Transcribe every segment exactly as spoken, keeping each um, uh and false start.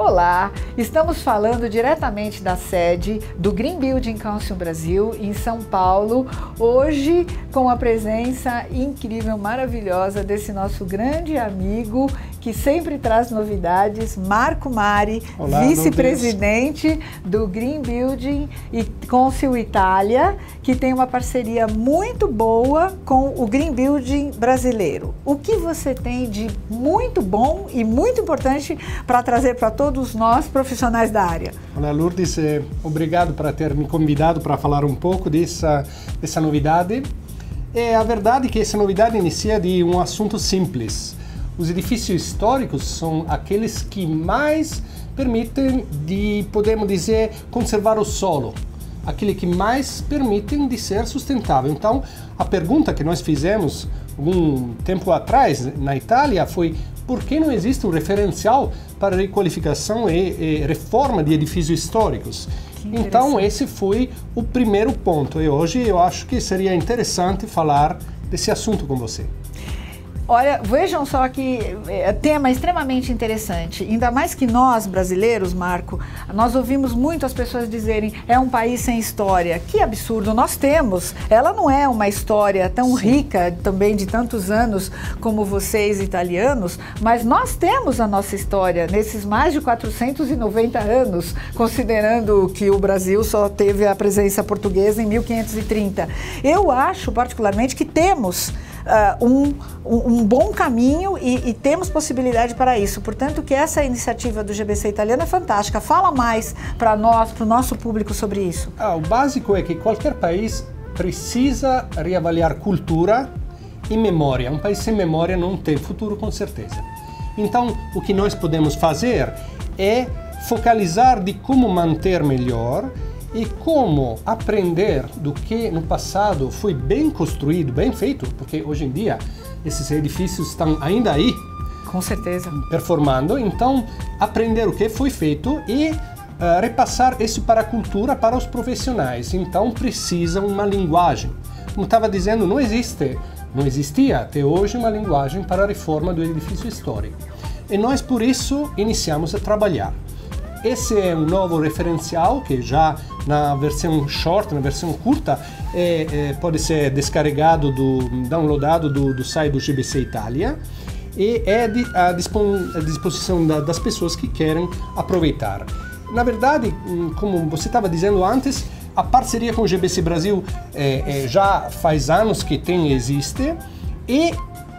Olá, estamos falando diretamente da sede do Green Building Council Brasil, em São Paulo, hoje com a presença incrível, maravilhosa desse nosso grande amigo que sempre traz novidades, Marco Mari, vice-presidente do Green Building e Council Itália, que tem uma parceria muito boa com o Green Building brasileiro. O que você tem de muito bom e muito importante para trazer para todos nós profissionais da área? Olá, Lourdes, eh, obrigado por ter me convidado para falar um pouco dessa, dessa novidade. É a verdade que essa novidade inicia de um assunto simples. Os edifícios históricos são aqueles que mais permitem de, podemos dizer, conservar o solo, aquele que mais permitem de ser sustentável. Então, a pergunta que nós fizemos algum tempo atrás na Itália foi: por que não existe um referencial para requalificação e, e reforma de edifícios históricos? Então, esse foi o primeiro ponto, e hoje eu acho que seria interessante falar desse assunto com você. Olha, vejam só que é tema extremamente interessante, ainda mais que nós brasileiros, Marco, nós ouvimos muito as pessoas dizerem é um país sem história. Que absurdo, nós temos, ela não é uma história tão Sim. rica também de tantos anos como vocês italianos, mas nós temos a nossa história nesses mais de quatrocentos e noventa anos, considerando que o Brasil só teve a presença portuguesa em mil quinhentos e trinta. Eu acho particularmente que temos Uh, um, um, um bom caminho e, e temos possibilidade para isso. Portanto, que essa iniciativa do G B C italiano é fantástica. Fala mais para nós, para o nosso público sobre isso. Ah, o básico é que qualquer país precisa reavaliar cultura e memória. Um país sem memória não tem futuro, com certeza. Então, o que nós podemos fazer é focalizar de como manter melhor e como aprender do que no passado foi bem construído, bem feito, porque hoje em dia esses edifícios estão ainda aí. Com certeza. Performando, então aprender o que foi feito e uh, repassar isso para a cultura, para os profissionais. Então precisa uma linguagem. Como estava dizendo, não existe, não existia até hoje uma linguagem para a reforma do edifício histórico. E nós por isso iniciamos a trabalhar. Esse é um novo referencial que já na versão short, na versão curta, é, é, pode ser descarregado, do, downloadado do, do site do G B C Itália e é de, à disposição da, das pessoas que querem aproveitar. Na verdade, como você estava dizendo antes, a parceria com o G B C Brasil é, é, já faz anos que tem, existe, e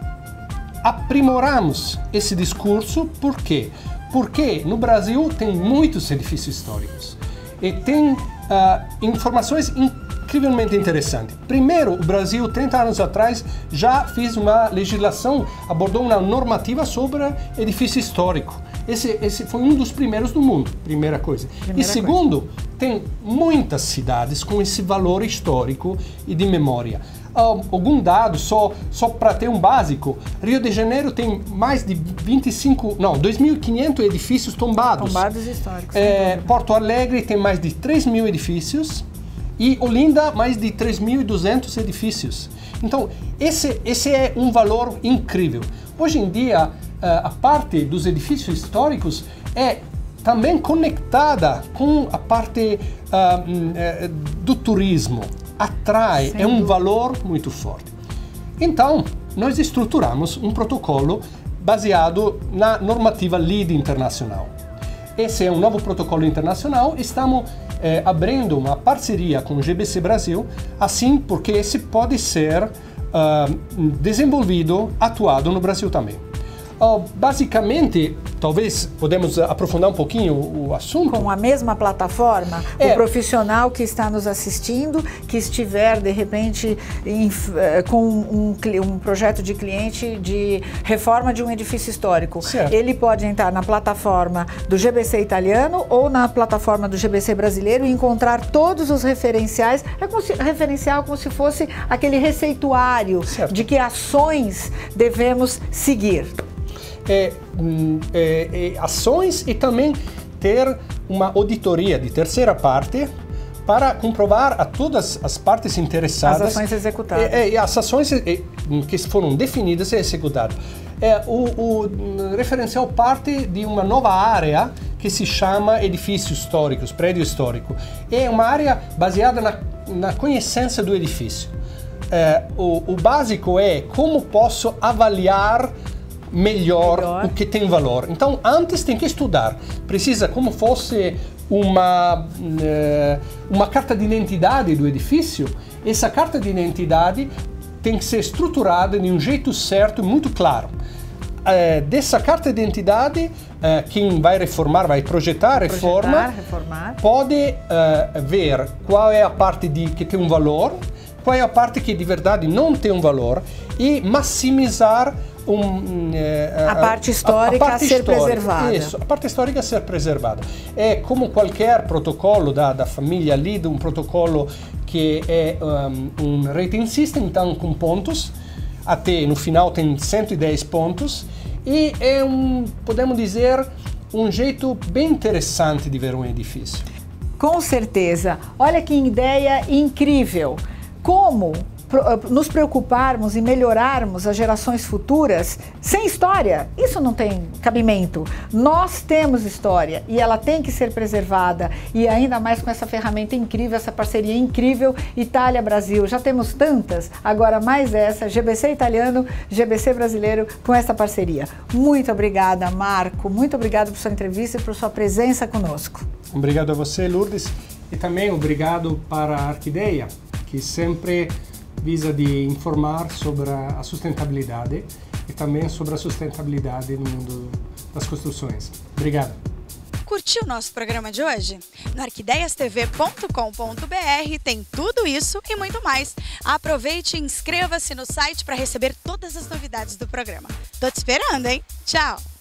aprimoramos esse discurso. Por quê? Porque no Brasil tem muitos edifícios históricos e tem uh, informações incrivelmente interessantes. Primeiro, o Brasil, trinta anos atrás, já fez uma legislação, abordou uma normativa sobre edifício histórico. Esse, esse foi um dos primeiros do mundo, primeira coisa. Primeira e segundo, coisa. Tem muitas cidades com esse valor histórico e de memória. Uh, algum dado, só, só para ter um básico, Rio de Janeiro tem mais de vinte e cinco, não, dois mil e quinhentos edifícios tombados. Tombados históricos. É, Porto Alegre tem mais de três mil edifícios e Olinda mais de três mil e duzentos edifícios. Então, esse, esse é um valor incrível. Hoje em dia, uh, a parte dos edifícios históricos é também conectada com a parte uh, uh, do turismo. Atrai, Sem é um dúvida. valor muito forte. Então, nós estruturamos um protocolo baseado na normativa LEED internacional. Esse é um novo protocolo internacional, estamos eh, abrindo uma parceria com o G B C Brasil, assim porque esse pode ser uh, desenvolvido, atuado no Brasil também. Uh, basicamente, talvez podemos aprofundar um pouquinho o, o assunto. Com a mesma plataforma, é. O profissional que está nos assistindo, que estiver de repente em, com um, um projeto de cliente de reforma de um edifício histórico, certo. Ele pode entrar na plataforma do G B C italiano ou na plataforma do G B C brasileiro e encontrar todos os referenciais. É como se, referencial como se fosse aquele receituário, certo. De que ações devemos seguir. É, é, é, ações e também ter uma auditoria de terceira parte para comprovar a todas as partes interessadas. As ações executadas. É, é, as ações é, que foram definidas e executadas. É, o, o referencial parte de uma nova área que se chama edifícios históricos, prédio histórico. É uma área baseada na, na conhecência do edifício. É, o, o básico é como posso avaliar melhor, melhor o que tem valor. Então, antes tem que estudar. Precisa como fosse uma, uma carta de identidade do edifício. Essa carta de identidade tem que ser estruturada de um jeito certo e muito claro. É, dessa carta de identidade, é, quem vai reformar, vai projetar, reforma, projetar, reformar. pode é, ver qual é a parte de, que tem um valor, qual é a parte que de verdade não tem um valor e maximizar um, é, a parte histórica a, a, parte a ser histórica, preservada. Isso, a parte histórica a ser preservada. É como qualquer protocolo da, da família LEED, um protocolo que é um, um rating system, então com pontos, até no final tem cento e dez pontos, e é um, podemos dizer, um jeito bem interessante de ver um edifício. Com certeza. Olha que ideia incrível. Como nos preocuparmos e melhorarmos as gerações futuras sem história? Isso não tem cabimento. Nós temos história e ela tem que ser preservada, e ainda mais com essa ferramenta incrível, essa parceria incrível Itália-Brasil. Já temos tantas, agora mais essa, G B C italiano, G B C brasileiro, com essa parceria. Muito obrigada, Marco. Muito obrigada por sua entrevista e por sua presença conosco. Obrigado a você, Lourdes, e também obrigado para a Arquideia, que sempre visa de informar sobre a sustentabilidade e também sobre a sustentabilidade no mundo das construções. Obrigado. Curtiu o nosso programa de hoje? No arquideias t v ponto com ponto b r tem tudo isso e muito mais. Aproveite e inscreva-se no site para receber todas as novidades do programa. Tô te esperando, hein? Tchau!